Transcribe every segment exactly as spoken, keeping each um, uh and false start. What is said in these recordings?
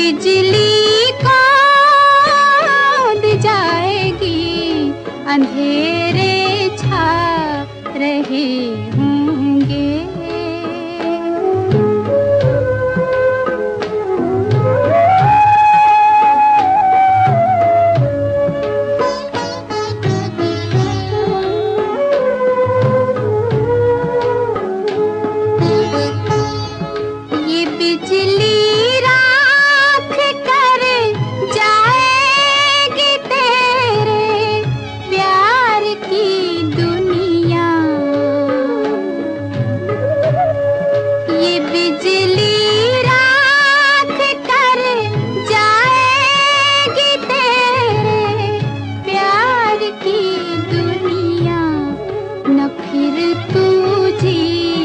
बिजली कौंध जाएगी, अंधेरे छा रहे होंगे। ये बिजली राख कर जाएगी तेरे प्यार की दुनिया। ये बिजली राख कर जाएगी तेरे प्यार की दुनिया। न फिर तू जी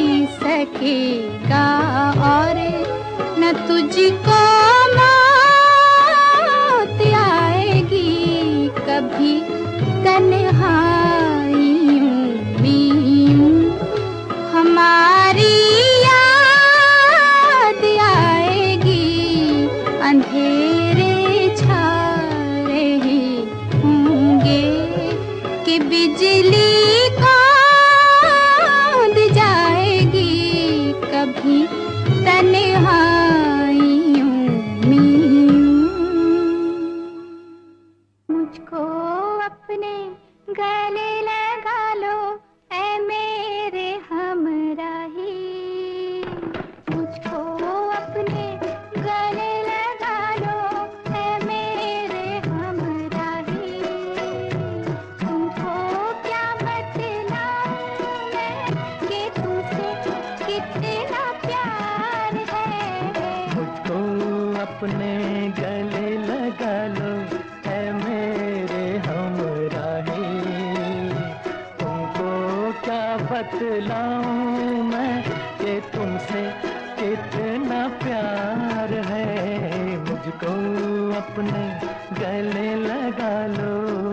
सकेगा और न तुझको मौत आएगी। कभी तन्हाइयों में हमारी याद आएगी, अंधेरे छा रहे होंगे कि बिजली कौंध जाएगी कभी तन्हाइयों में। मुझको अपने गले लगा लो ऐ मेरे हमराही। मुझको अपने गले लगा लो ऐ मेरे हमराही। तुमको क्या बतलाऊं मैं कि तुमसे कितना प्यार है। मुझको अपने गले लगा लो ऐ मेरे हमराही। तुमको क्या बतलाऊं मैं कि तुमसे कितना प्यार है। मुझको अपने गले लगा लो।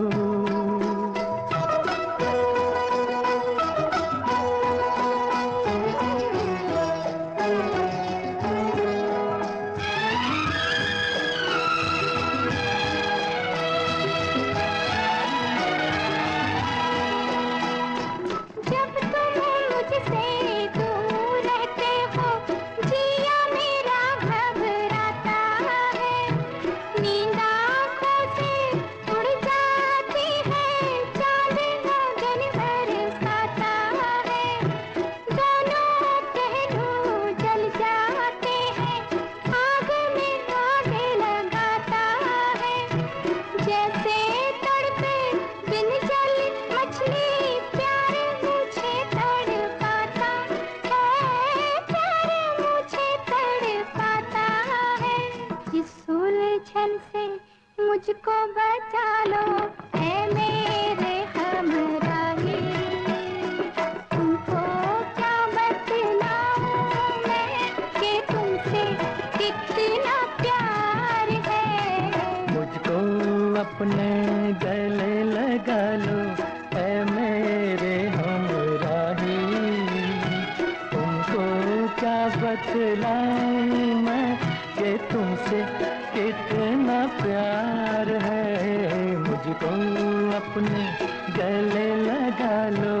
जब तुम मुझसे दूर रहते हो जिया मेरा घबराता है। नींद आँखों से उड़ जाती है, चाँद गगन बरसाता है। दोनों पहलू जल जाते हैं, आग में आग लगाता है। जैसे तड़पे बिन जल मछली प्यार मुझे तड़पाता है। प्यार मुझे तड़पाता है। इस उलझन से मुझको बचा लो ऐ मेरे हमराही। तुमको क्या बतलाऊं मैं कि तुमसे कितना प्यार है। मुझको अपने गले लगा लो ऐ मेरे हमराही। तुमको क्या बतलाऊं मैं कि तुमसे कितना प्यार है। मुझको अपने गले लगा लो।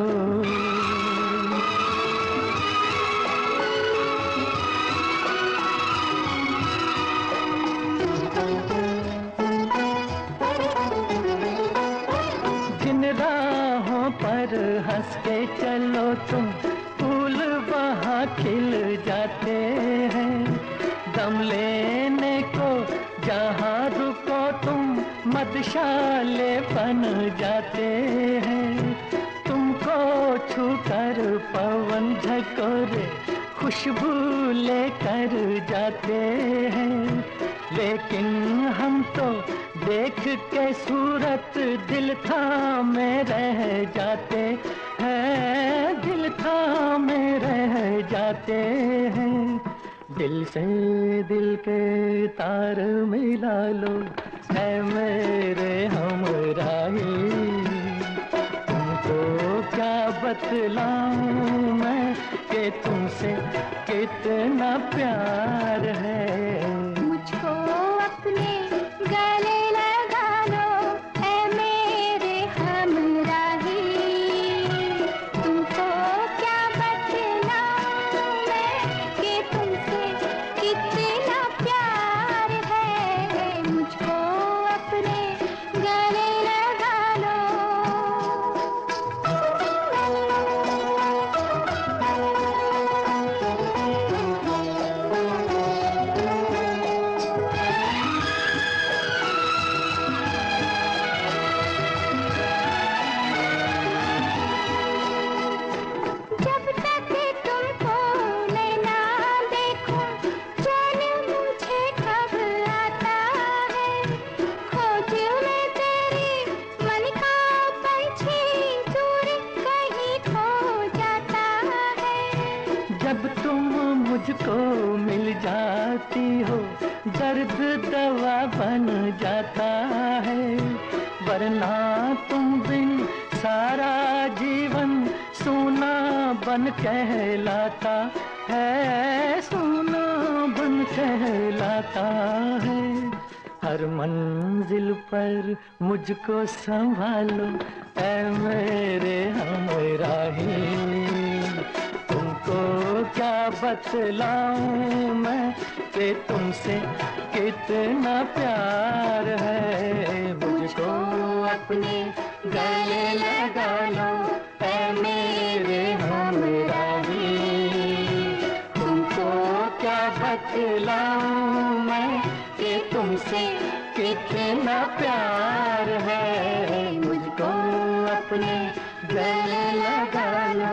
जिन राहों पर हंस के चलो तुम, फूल वहाँ खिल जाते हैं। दम लेने को जहाँ रुको तुम, मधुशाले बन जाते हैं। तुमको छूकर पवन झकोरे खुशबू लेकर जाते हैं। लेकिन हम तो देख के सूरत दिल थामे रह जाते हैं। दिल थामे रह जाते हैं। दिल से दिल के तार मिला लो ऐ मेरे हमराही। तुमको क्या बतलाऊं मैं कि तुमसे कितना प्यार है। मुझको अपने गले लगा लो ऐ मेरे हमराही। तुमको क्या बतलाऊं मैं कि तुमसे कितना प्यार है, मुझको अपने गले लगा लो। जब तक तुमको मैं ना देखूं चैन मुझे कब आता है, खोज में तेरी मन का पंछी दूर कहीं खो जाता है। जब तुम मुझको मिल जाती हो दर्द दवा बन जाता है, वरना तुम बिन सारा जीवन सूना बन कहलाता है, सूना बन कहलाता है। हर मंजिल पर मुझको संभालो ऐ मेरे हमराही। तुमको क्या बतलाऊं मैं कि तुमसे कितना प्यार है, मुझको अपने गले लगा लो ऐ मेरे हमराही। तुमको क्या बतलाऊं मैं कि तुमसे कितना प्यार है, मुझको अपने गले लगा लो।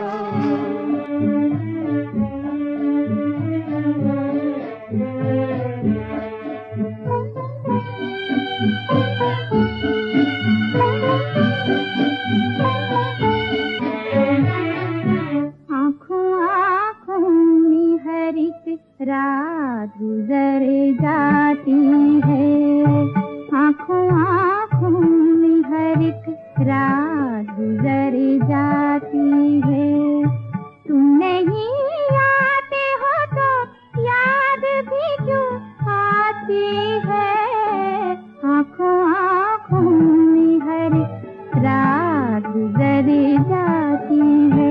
आँखों आँखों में हर एक रात गुजर जाती है, आँखों आँखों में हर एक रात गुजर जाती है। तुम नहीं आते हो तो याद भी क्यों आती है, आँखों आँखों में हर एक रात गुजर जाती है।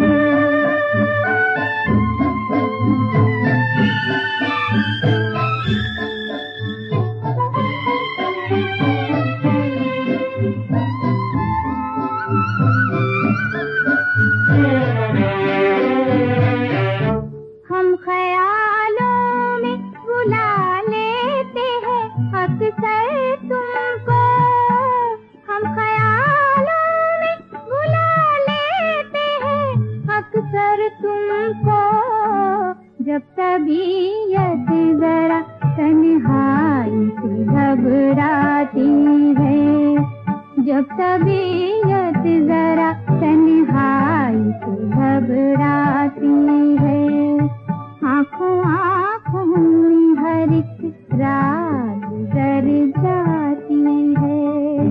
हम ख्यालों में बुला लेते हैं अक्सर तुमको, हम ख्यालों में बुला लेते हैं अक्सर तुमको। जब तबीयत जरा तन्हाई से घबराती है, जब तबीयत जरा तन्हाई से घबराती है, आँखों आँखों में हर एक रात गुजर जाती है।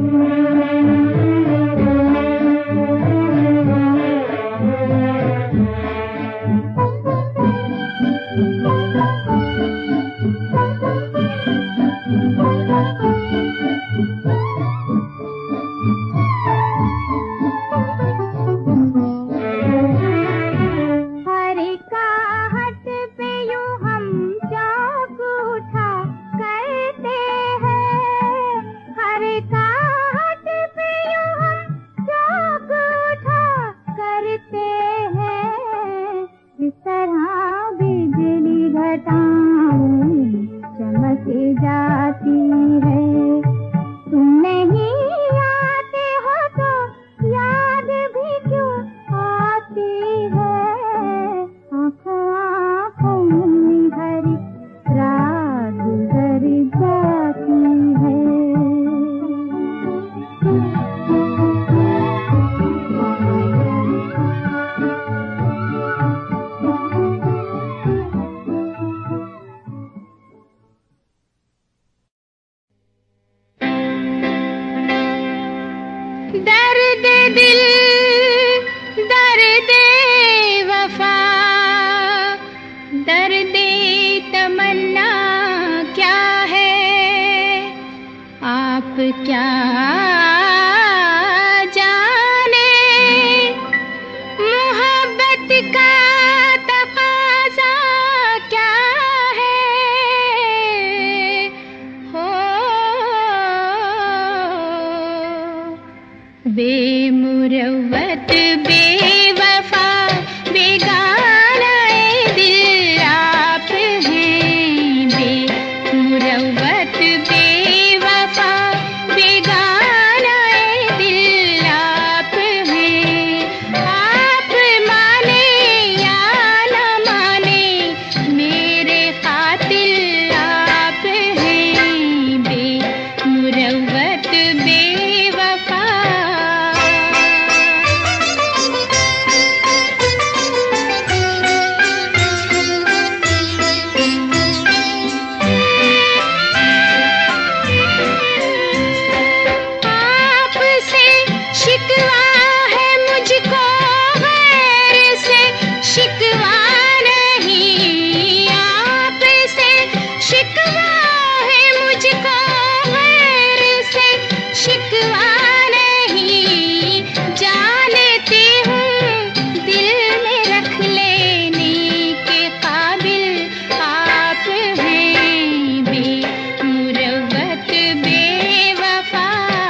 हर एक आहट पे यूं हम चौंक उठा करते हैं, हर एक आहट पे यूं हम चौंक उठा करते हैं। इस तरह बिजली घटाओं चमक जाती है, तुम नहीं आते हो तो याद भी क्यों आती है, आँखों आँखों में हर एक रात गुजर जाती है। दर्द दिल दर्द वफा दर्द तमन्ना क्या है, क्या जाने मोहब्बत का तकाज़ा क्या है। हो बेमुरव्वत बेवफा बेगाना ए दिल आप हैं। बेमुरव्वत बेवफा बेगाना ए दिल आप हैं। आप माने या न माने मेरे कातिल आप हैं। बेमुरव्वत बेवफा शिकवा है मुझको गैर से शिकवा नहीं। आपसे शिकवा है मुझको गैर से शिकवा नहीं। जानती हूँ दिल में रख लेने के काबिल आप हैं। बेमुरव्वत बेवफा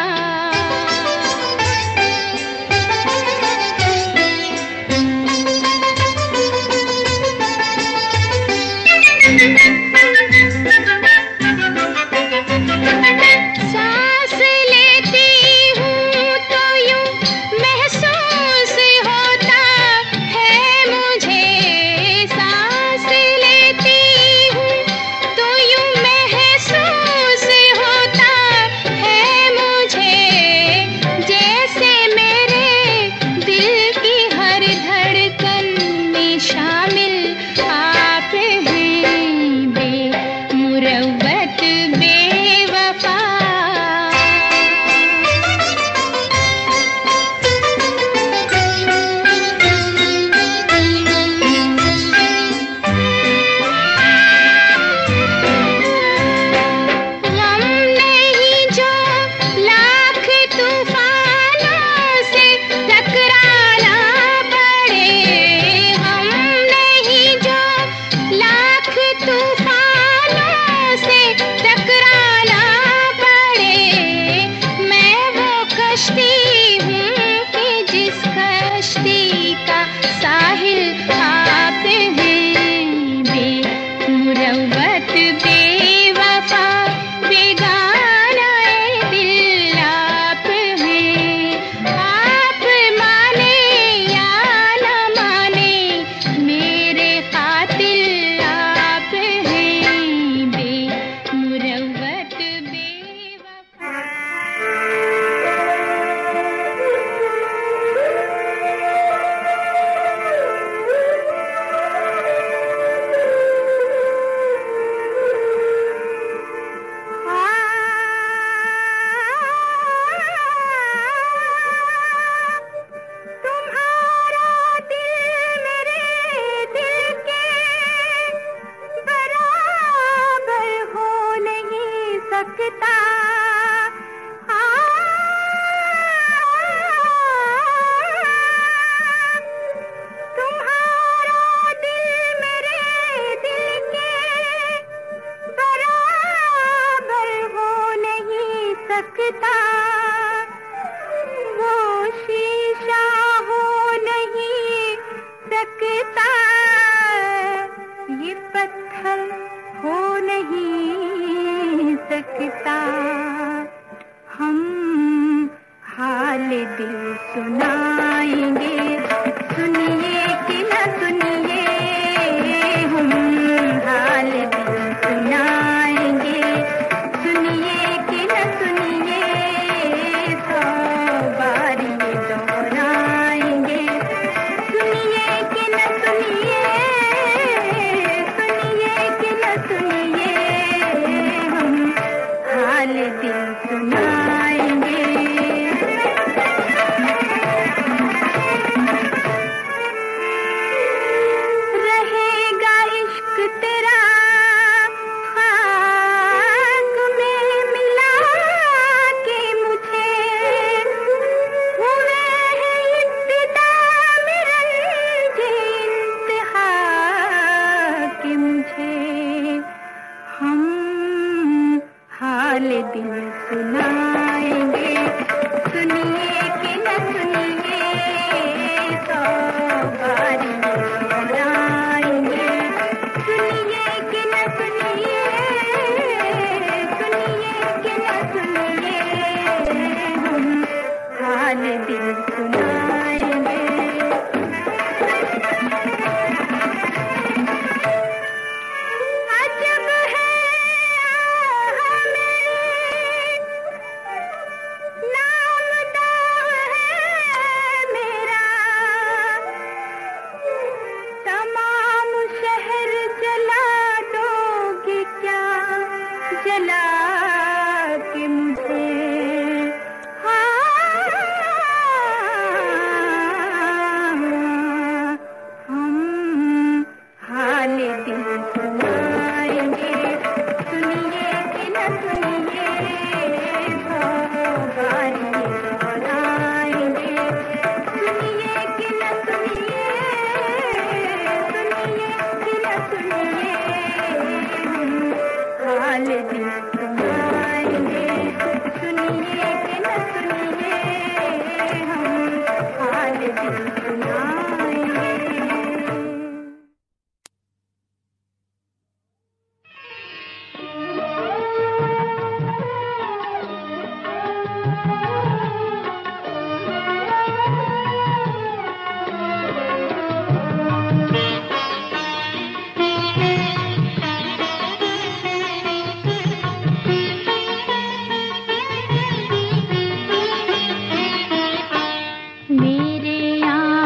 सांस लेती हूँ तो यूं महसूस होता है मुझे। सांस लेती हूँ तो यूं महसूस होता है मुझे। जैसे मेरे दिल की हर धड़कन में शामिल आप हैं। बेमुरव्वत बेवफा गम नहीं जो लाख तूफानों से टकराना पड़े। गम नहीं जो लाख तूफानों से टकराना पड़े। मैं वो कश्ती हूँ कि जिस कश्ती का साहिल आप हैं। बेमुरव्वत बेवफा बेगाना ए दिल आप हैं। आप माने या न माने मेरे कातिल आप हैं। बेमुरव्वत बेवफा तुम्हारा दिल मेरे दिल के बराबर हो नहीं सकता। तुम्हारा दिल मेरे दिल के बराबर हो नहीं सकता। वो शीशा हो नहीं सकता। ये पत्थर हो नहीं सकता। हम हाल दिल सुनाएंगे सुनिए कि न सुनिए। हम हाल दिल सुनाएंगे सुनिए कि न सुनिए। सौ बार ये दोहराएंगे सुनिए कि न सुनिए। सुनिए कि न सुनिए। हम हाल दिल सुनाएंगे। तेरा खाक में मिला हाल दिल सुनाएंगे, सुनिए कि न सुनिए सौ बार सुनाएंगे, सुनिए कि न सुनिए, सुनिए कि न सुनिए हम हाल दिल सुनाएंगे। अजब है हमें नामदार है मेरा, तमाम शहर जला दोगे क्या, जला के मुझे हाँ, हम हाल दिल सुनाएंगे, सुनिए कि न सुनिए सौ बार सुनाएंगे, सुनिए कि न सुनिए, सुनिए कि न सुनिए हम हाल दिल सुनाएंगे, सुनिए कि न सुनिए हम हाल दिल सुनाएंगे। मेरे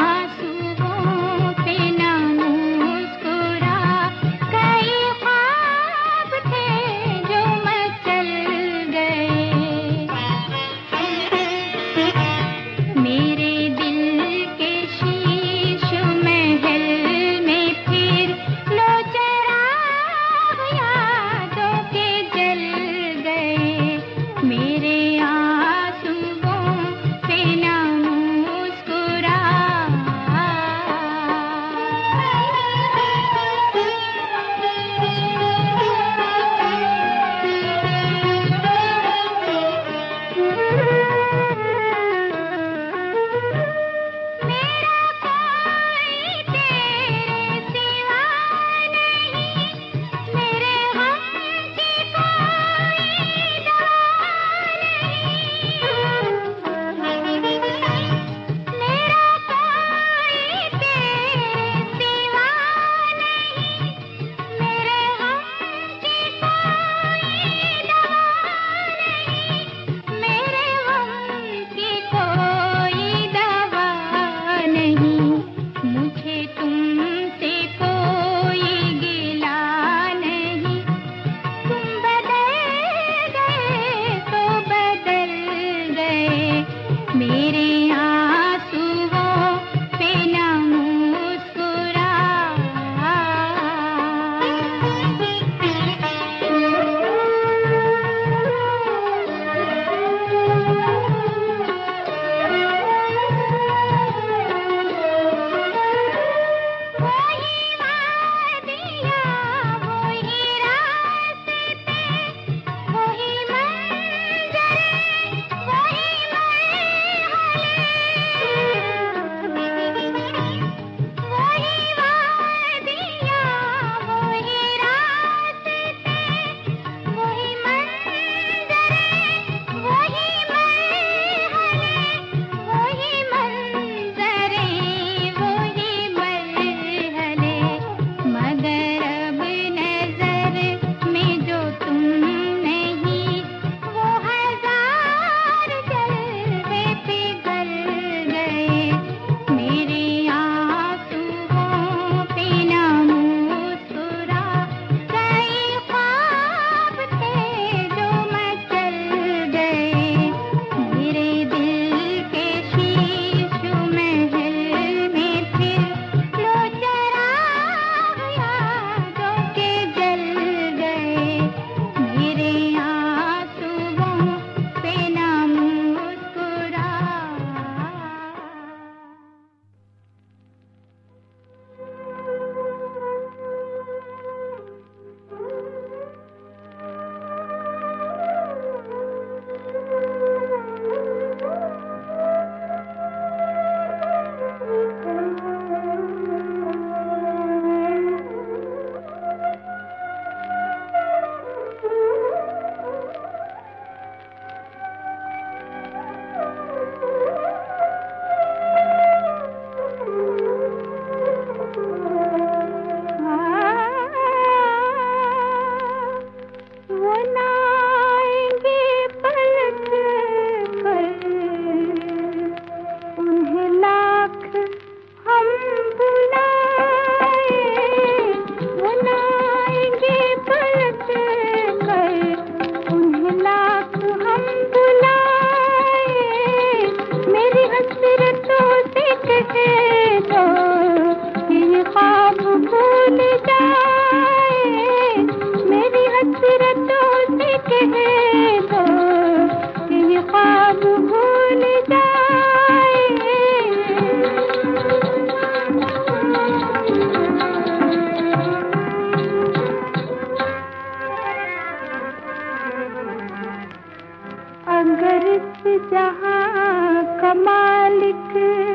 अगर इस जहां का मालिक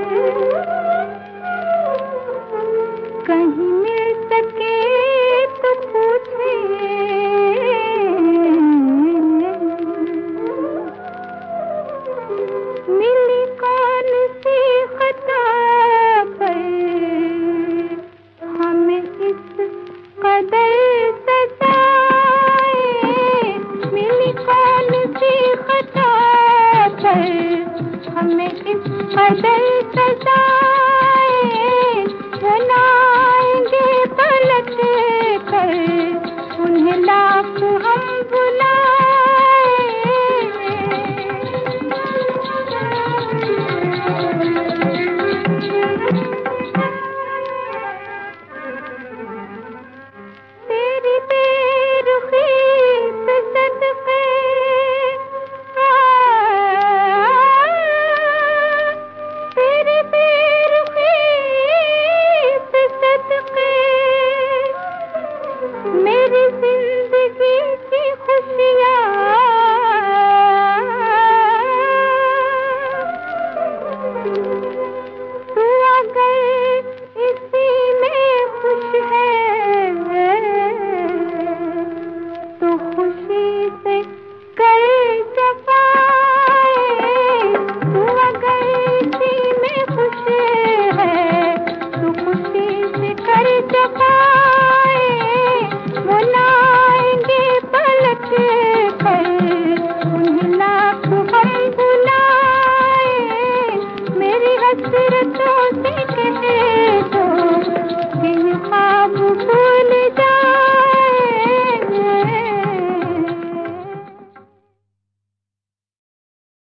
कहीं मिल सके तो पूछे, मिली कौन सी खता पर हमें इस कदर सजाए, मिली कौन सी खता पर हमें इस कदर सजाए, बनाएंगे पलट कर उन्हें लाख हम बुलाए। तेरी बेरुखी पे सदके तेरी बेरुखी पे सदके मेरी जिंदगी की खुशियाँ तू अगर इसी में खुश है तो खुशी से कर जफाए, तू अगर इसी में खुश है तो खुशी से कर जफाए, बुलाएंगे पलट कर उन्हें लाख हम बुलाए, मेरी हसरतों से कह दो कि ये ख्वाब